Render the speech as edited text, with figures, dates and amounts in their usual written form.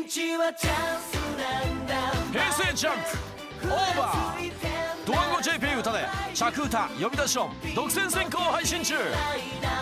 平成ジャンプオーバードワンゴ JP 歌で着歌呼び出し音独占先行配信中。